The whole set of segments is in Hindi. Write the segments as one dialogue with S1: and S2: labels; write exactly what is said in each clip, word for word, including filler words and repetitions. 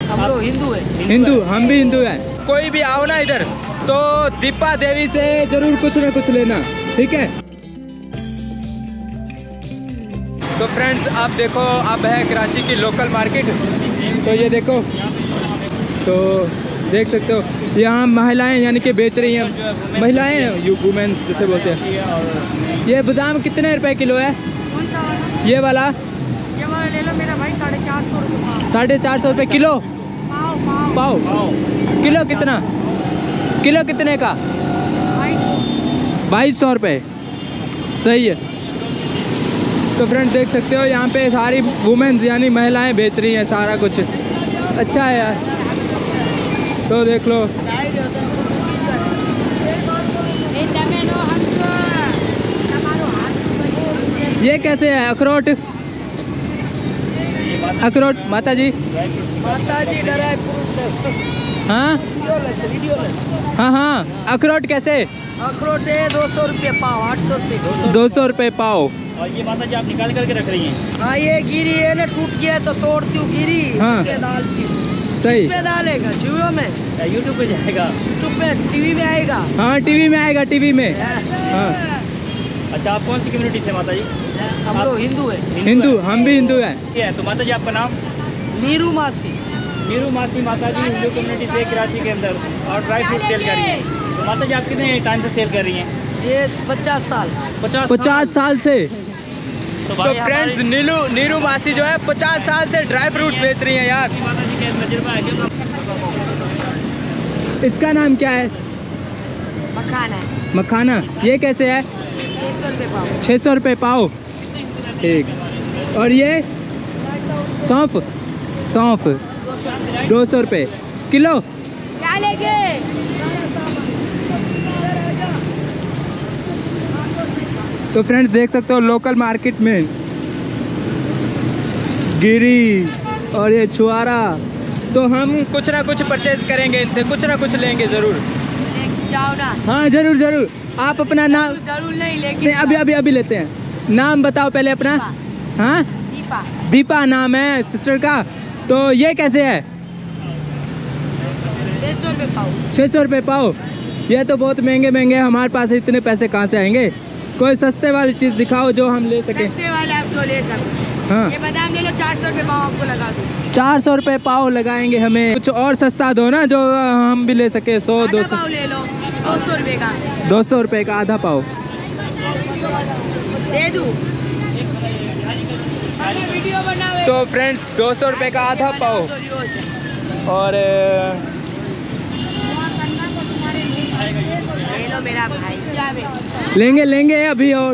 S1: हम लोग हिंदू है।
S2: हिंदू, हम भी हिंदू हैं। कोई भी आओ ना इधर तो दीपा देवी से जरूर कुछ ना कुछ लेना, ठीक है। तो फ्रेंड्स आप देखो, अब है कराची की लोकल मार्केट। तो ये देखो, तो देख सकते हो यहाँ महिलाएं यानी कि बेच रही हैं, महिलाएं यू वुमेन्स जैसे बोलते हैं। ये बादाम कितने रुपए किलो है? ये वाला
S1: ये वाला ले लो मेरा भाई, साढ़े चार सौ रुपये।
S2: साढ़े चार सौ रुपये किलो?
S1: पाव
S2: पाव किलो कितना? किलो कितने का? बाईस सौ रुपये, सही है। तो फ्रेंड्स देख सकते हो यहाँ पे सारी वुमेन्स यानी महिलाएं बेच रही हैं सारा कुछ, अच्छा है यार। तो देख लो, ये कैसे है अखरोट? अखरोट माता जी,
S1: माता जी ड्राई फ्रूट।
S2: हाँ हाँ हाँ, अखरोट कैसे?
S1: अखरोट है दो सौ रुपये पाव, आठ सौ रुपये।
S2: दो सौ रुपये पाव।
S3: और ये माता जी आप निकाल करके रख रही हैं?
S1: हाँ ये गिरी है ना, टूट गया तो तोड़ती हूँ, गिरी
S2: हाँ।
S1: इसमें डालती हूँ।
S2: सही,
S1: इसमें डालेगा जियो में,
S3: यूट्यूब पे जाएगा?
S1: यूट्यूब पे, टीवी में आएगा।
S2: हाँ टीवी में आएगा, टीवी में। हाँ।
S3: अच्छा आप कौन सी कम्युनिटी से माता जी?
S1: हम लोग हिंदू है।
S2: हिंदू, हम भी हिंदू हैं।
S3: है तो माता जी आपका नाम?
S1: नीरू मासी।
S3: नीरू मासी माता जी हिंदू कम्युनिटी से कराची के अंदर, और ड्राई फ्रूट सेल कर रही है। तो माता जी आप कितने टाइम से सेल कर रही हैं?
S1: ये पचास साल।
S3: पचास
S2: पचास साल से।
S3: तो
S2: तो फ्रेंड्स नीलू नीरू मासी जो है पचास साल से ड्राई फ्रूट्स बेच रही हैं यार।
S3: माता जी के तजुर्बा है।
S2: इसका नाम क्या है?
S1: मखाना है।
S2: मखाना, ये कैसे है?
S1: छः सौ रुपये पाव।
S2: छः सौ रुपये पाव, ठीक। और ये सौंफ, सौंफ दो सौ रुपये किलो।
S1: क्या लेंगे?
S2: तो फ्रेंड्स देख सकते हो लोकल मार्केट में गिरी और ये छुआरा, तो हम कुछ ना कुछ परचेज करेंगे इनसे, कुछ ना कुछ लेंगे ज़रूर।
S1: जाओ ना।
S2: हाँ ज़रूर ज़रूर। आप अपना नाम?
S1: जरूर नहीं लेकिन
S2: नहीं, अभी अभी अभी लेते हैं। नाम बताओ पहले अपना। हाँ
S1: दीपा।
S2: दीपा नाम है सिस्टर का। तो ये कैसे है?
S1: छः सौ रुपये पाव।
S2: छः सौ रुपये पाव, ये तो बहुत महंगे महंगे, हमारे पास इतने पैसे कहाँ से आएंगे? कोई सस्ते वाली चीज़ दिखाओ जो हम ले सकें।
S1: सस्ते वाले आप जो ले सकते।
S2: हाँ
S1: ये बादाम ले लो, चार सौ रुपये पाव आपको लगा दूँ।
S2: चार सौ रुपये पाव लगाएंगे हमें, कुछ और सस्ता दो ना जो हम भी ले सके। सौ दो सौ
S1: पाव ले लो, दो सौ रुपये का।
S2: दो सौ रुपये का आधा पाव
S1: दे दूँ? वीडियो बनाओ।
S2: तो फ्रेंड्स दो सौ रुपये का आधा पाव। और
S1: ले लो मेरा भाई।
S2: लेंगे लेंगे अभी। और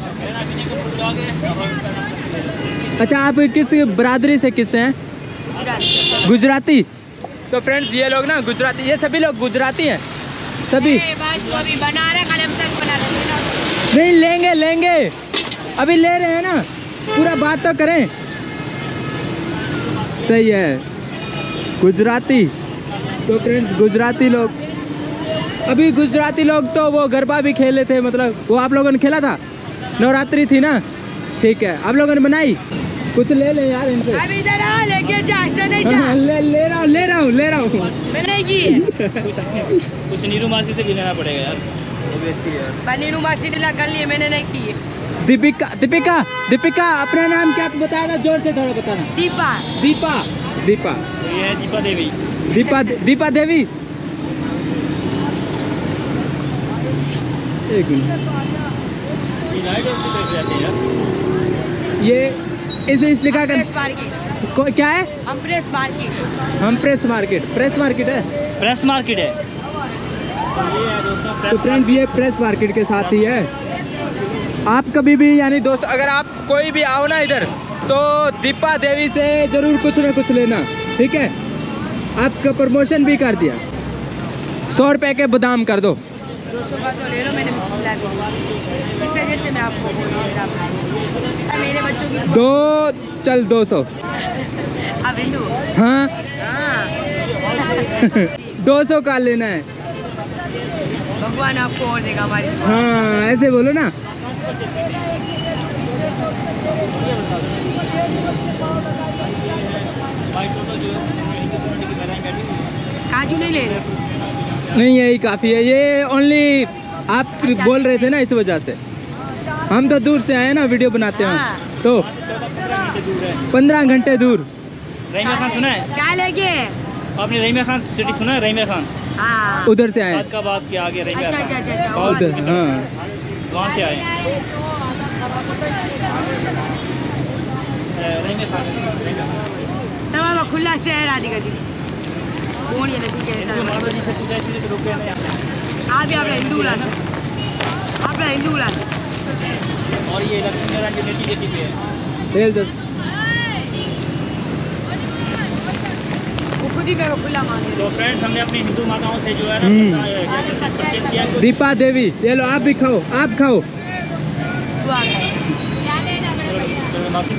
S2: अच्छा आप किस बरादरी से, किस हैं? गुजराती। तो फ्रेंड्स ये लोग ना गुजराती, ये सभी लोग गुजराती हैं सभी।
S1: अभी बना रहे, खाली हम तक बना रहे।
S2: नहीं लेंगे लेंगे, अभी ले रहे हैं ना, पूरा बात तो करें। सही है, गुजराती। तो फ्रेंड्स गुजराती लोग, अभी गुजराती लोग तो वो गरबा भी खेले थे, मतलब वो आप लोगों ने खेला था? नवरात्रि थी ना, ठीक है। आप लोगों ने बनाई? कुछ ले ले यार इनसे।
S1: अब इधर आ, लेके जा, ऐसे नहीं जा।
S2: हाँ, ले ले रहा हूँ ले रहा हूँ ले रहा हूँ।
S1: मिलेगी।
S3: कुछ नीरू मासी से भी लेना पड़ेगा यार, वो भी अच्छी है।
S1: नीरू मासी ने कर लिए, मैंने नहीं की है।
S2: दीपिका दीपिका दीपिका अपना नाम क्या बताया था? जोर से थोड़ा बताना।
S1: दीपा।
S2: दीपा दीपा
S3: तो ये है दीपा देवी।
S2: दीपा दीपा देवी। एक मिनट, ये इस इस जगह का को, क्या है?
S1: हम प्रेस मार्केट।
S2: हम प्रेस मार्केट, प्रेस मार्केट है,
S3: प्रेस मार्केट है। तो ये है दोस्तों,
S2: तो फ्रेंड्स ये प्रेस मार्केट के साथ ही है। आप कभी भी यानी दोस्त अगर आप कोई भी आओ ना इधर तो दीपा देवी से जरूर कुछ ना कुछ लेना, ठीक है। आपका प्रमोशन भी कर दिया। सौ रुपए के बादाम कर दो।
S1: दो सौ का तो ले लो, मैंने बिस्मिल्लाह भी। इस वजह से मैं आपको बोल रहा हूँ, मेरे बच्चों की
S2: दो चल दो सौ।
S1: अब हिंदू।
S2: हाँ
S1: हाँ।
S2: दो सौ का लेना है।
S1: भगवान आपको और देगा हमारी।
S2: हाँ ऐसे बोलो ना।
S3: बाइक जो है
S1: काजू नहीं ले रहे?
S2: नहीं यही काफ़ी है, ये ओनली आप
S1: अच्छा,
S2: बोल रहे थे ना इस वजह से। हम तो दूर से आए ना, वीडियो बनाते हैं
S1: हाँ।
S2: तो पंद्रह घंटे दूर।
S3: रहीमा खान सुना है
S1: क्या लेके?
S3: आपने? रहीमा खान सिटी सुना है? रहीमा खान
S1: हाँ।
S2: उधर से आए।
S3: फरीदाबाद के आगे रहीमा
S1: अच्छा
S3: खान,
S1: अच्छा अच्छा अच्छा। वो
S2: उधर हाँ।
S3: वहाँ से आए हैं। रहीमा खान रहीमा खान।
S1: तब हम खुला शहर आदि गति कौन ये नदी के
S3: हिंदू माता जी से पूछा इसलिए तो रुके हैं यहाँ।
S1: आप भी अपना हिंदू बुला अपना हिंदू बुला
S3: और ये लक्ष्मी नारायण जी नेटी जेटी पे है।
S2: तेल तो
S1: वो खुद ही मेरे को खुला मांगे।
S3: तो फ्रेंड्स हमने अपनी हिंदू माताओं से जो है ना
S2: हम्म।
S3: परचेज किया है।
S2: दीपा देवी, ये लो आप भी खाओ, आप खाओ।
S1: दुआ करें। क्या लेना मेरे भैया?
S3: तो माफी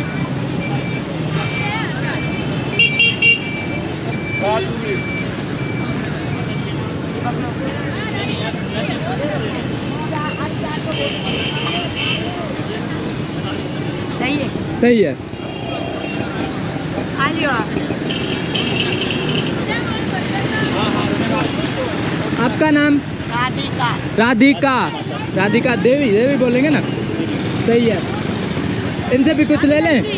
S1: सही है।
S2: सही है।
S1: आ लियो आप।
S2: आपका नाम?
S1: राधिका।
S2: राधिका। राधिका देवी, देवी बोलेंगे ना? सही है। इनसे भी कुछ ले लें?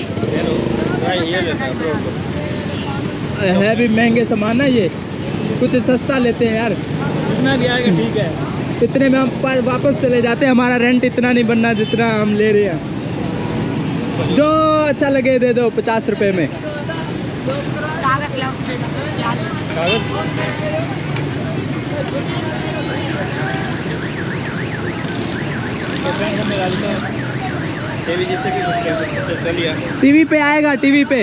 S2: है भी महंगे सामान ना ये, कुछ सस्ता लेते हैं यार।
S3: जितना भी आएगा ठीक है।
S2: इतने में हम पा- वापस चले जाते हैं, हमारा रेंट इतना नहीं बनना जितना हम ले रहे हैं। जो अच्छा लगे दे दो पचास रुपए में।
S1: कागज लाओ।
S3: कागज देवी जी से भी कुछ चलिए।
S2: टीवी पे आएगा, टीवी पे।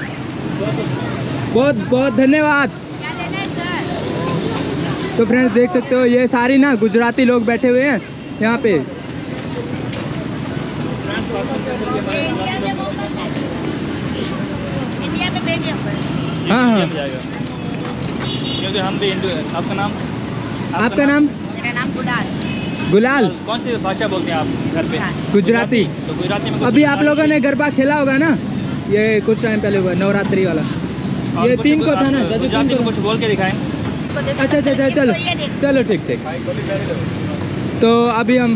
S2: बहुत बहुत धन्यवाद।
S1: क्या लेना है सर?
S2: तो फ्रेंड्स देख सकते हो ये सारी ना गुजराती लोग बैठे हुए हैं यहाँ पे।
S1: इंडिया में भेजिए हमको।
S2: हाँ, हाँ।
S3: क्योंकि हम भी हिंदू हैं। आपका नाम?
S2: आपका नाम?
S1: मेरा नाम गुडाल।
S2: गुलाल।
S3: कौन सी भाषा बोलते हैं आप घर पे?
S2: गुजराती।
S3: तो गुजराती में कुछ
S2: अभी आप
S3: गुजराती-
S2: लोगों ने गरबा खेला होगा ना, ये कुछ टाइम पहले हुआ नवरात्रि वाला।
S3: और
S2: ये
S3: कुछ
S2: तीन को
S3: आप
S2: था ना, जैसे
S3: गुजराती
S2: तीन
S3: में
S2: को।
S3: कुछ बोल के दिखाएं।
S2: अच्छा अच्छा अच्छा चलो चलो ठीक ठीक। तो अभी हम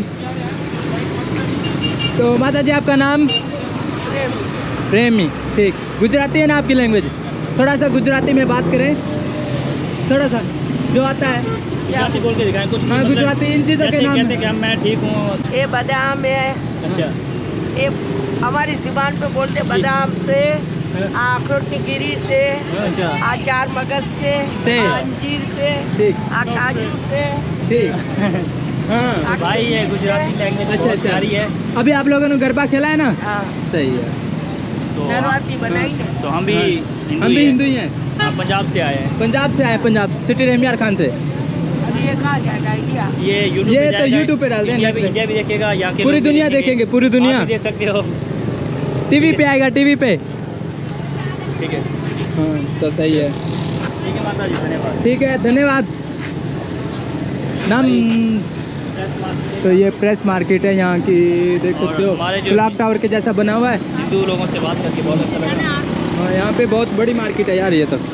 S2: तो माता जी आपका नाम? प्रेमी। ठीक, गुजराती है ना आपकी लैंग्वेज? थोड़ा सा गुजराती में बात करें, थोड़ा सा जो आता है।
S3: गुजराती बोल के दिखाएं कुछ।
S2: हाँ,
S3: मतलब
S2: गुजराती इन चीज़ों के
S3: जैसे
S2: नाम
S3: कहते
S2: हैं।
S3: कि हम मैं ठीक हूँ।
S4: ये बादाम है,
S3: अच्छा
S4: ये हमारी जुबान पे बोलते बादाम से, अखरोट की गिरी से,
S3: अच्छा
S4: अचार मगज से,
S2: से।
S4: अंजीर से,
S2: ठीक
S4: आ काजू से।
S2: ठीक। हाँ
S3: भाई ये गुजराती लैंग्वेज
S2: अच्छा
S3: बहुत
S2: अच्छा।
S3: प्यारी है।
S2: अभी आप लोगों ने गरबा खेला है ना?
S4: हाँ,
S2: सही है।
S3: तो
S4: नवरात्रि बनाई है।
S3: तो हम भी
S2: हाँ।
S3: हिंदू
S2: हम भी
S3: ही
S2: हिंदू
S3: हैं।
S2: ही हैं।
S3: हाँ, पंजाब से आए हैं।
S2: पंजाब से आए, पंजाब सिटी रहमियार खान से।
S4: अब ये कहाँ जाएगा इंडिया?
S3: ये यूट्यूब
S2: ये
S3: पे
S2: तो
S3: जाएगा।
S2: YouTube पे डाल दें,
S3: इंडिया
S2: नेट
S3: भी
S2: पे।
S3: इंडिया भी देखेगा, यहाँ के
S2: पूरी
S3: लोग भी
S2: दुनिया देखेंगे, पूरी दुनिया।
S3: आप भी देख सकते हो।
S2: टीवी पे आएगा, टीवी पे।
S3: ठीक है
S2: हाँ तो सही है।
S3: ठीक है माता जी, धन्यवाद।
S2: ठीक है, धन्यवाद। नाम? तो ये प्रेस मार्केट है यहाँ की, देख
S3: और
S2: सकते हो
S3: हमारे जो-
S2: क्लॉक टावर के जैसा बना हुआ है।
S3: हिंदू लोगों से बात करके बहुत अच्छा लगा।
S2: हाँ यहाँ पे बहुत बड़ी मार्केट है यार ये तो।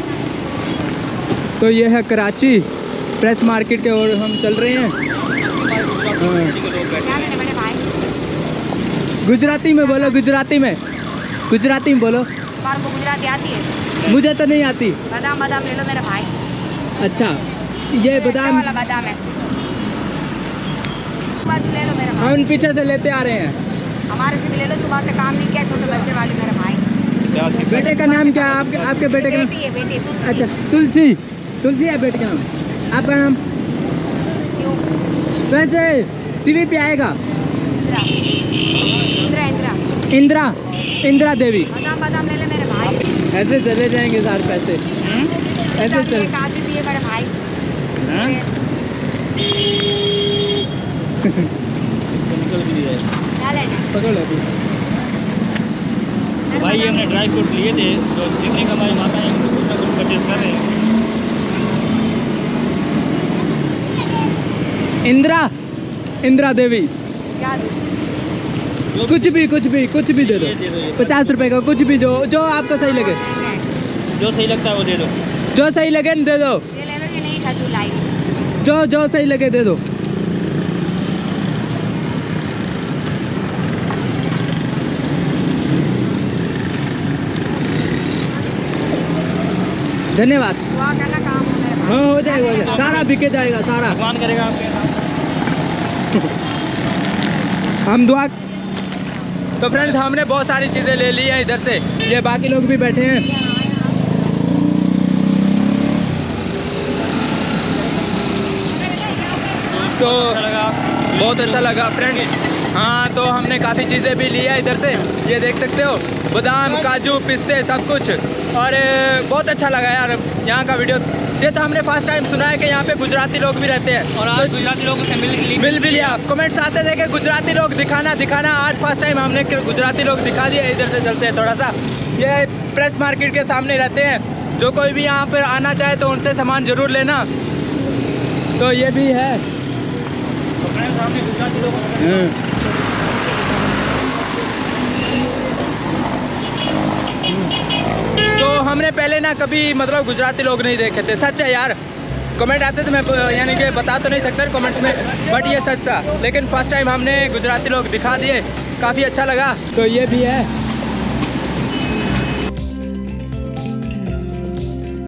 S2: तो ये है कराची प्रेस मार्केट के और हम चल रहे हैं। हाँ।
S1: क्या लेना मेरे भाई?
S2: गुजराती में बोलो, गुजराती में, गुजराती में बोलो।
S1: बार को गुजराती आती है?
S2: मुझे तो नहीं आती।
S1: बादाम बादाम ले लो मेरे भाई।
S2: अच्छा ये
S1: अच्छा
S2: बादाम
S1: वाला बादाम है। बाजू ले लो मेरे भाई।
S2: हम पीछे से लेते आ रहे हैं।
S1: हमारे से भी ले लो, सुबह से काम नहीं किया, छोटे बच्चे वाले मेरे भाई।
S2: बेटे का नाम क्या है? आपके आपके बेटे का नाम?
S1: बेटी है बेटी तुलसी।
S2: अच्छा तुलसी। तुलसी है बेटे का नाम। आपका नाम?
S1: क्यों?
S2: वैसे टीवी पे आएगा।
S1: इंदिरा इंदिरा इंदिरा
S2: इंदिरा, इंदिरा देवी।
S1: बादाम बादाम ले ले मेरे भाई।
S2: ऐसे चले जाएंगे सारे पैसे, ऐसे चल।
S1: काजू दिए मेरे भाई।
S3: हाँ? निकल भी है।
S1: क्या लेना?
S2: पकड़ अभी।
S3: तो भाई ये हमने ड्राई फ्रूट लिए थे, तो जितने का हमारी माता है उनको कुछ ना कुछ परचेज कर रहे हैं।
S2: इंदिरा, इंदिरा देवी।
S1: क्या दूँ?
S2: कुछ भी कुछ भी कुछ भी दे दो।
S3: ये दे दो, ये।
S2: पचास रुपए का कुछ भी, जो जो आपको सही लगे।
S3: जो सही लगता है वो दे दो।
S2: जो सही लगे न दे दो,
S1: ये ले लो, ये नहीं खाती लाइव।
S2: जो जो सही लगे दे दो। धन्यवाद।
S1: दुआ करना काम हो मेरे पास।
S2: हाँ हो जाएगा, हो जाएगा, सारा बिके जाएगा सारा।
S3: भगवान करेगा आपके
S2: हम दुआ। तो फ्रेंड्स हमने बहुत सारी चीज़ें ले ली हैं इधर से, ये बाकी लोग भी बैठे हैं। तो बहुत अच्छा लगा फ्रेंड। हाँ तो हमने काफ़ी चीज़ें भी ली है इधर से, ये देख सकते हो, बादाम, काजू, पिस्ते, सब कुछ। और बहुत अच्छा लगा यार यहाँ का वीडियो। ये तो हमने फर्स्ट टाइम सुना है कि यहाँ पे गुजराती लोग भी रहते हैं,
S3: और आज गुजराती लोगों से मिल
S2: मिल भी लिया। कमेंट्स आते थे कि गुजराती लोग दिखाना दिखाना, आज फर्स्ट टाइम हमने गुजराती लोग दिखा दिए। इधर से चलते हैं थोड़ा सा, ये प्रेस मार्केट के सामने रहते हैं, जो कोई भी यहाँ पर आना चाहे तो उनसे सामान ज़रूर लेना। तो ये भी है।
S3: तो फ्रेंड्स हमने गुजराती लोगों को
S2: तो हमने पहले ना कभी मतलब गुजराती लोग नहीं देखे थे, सच है यार। कमेंट आते थे, मैं यानी कि बता तो नहीं सकता कमेंट्स में, बट ये सच था। लेकिन फर्स्ट टाइम हमने गुजराती लोग दिखा दिए, काफ़ी अच्छा लगा। तो ये भी है।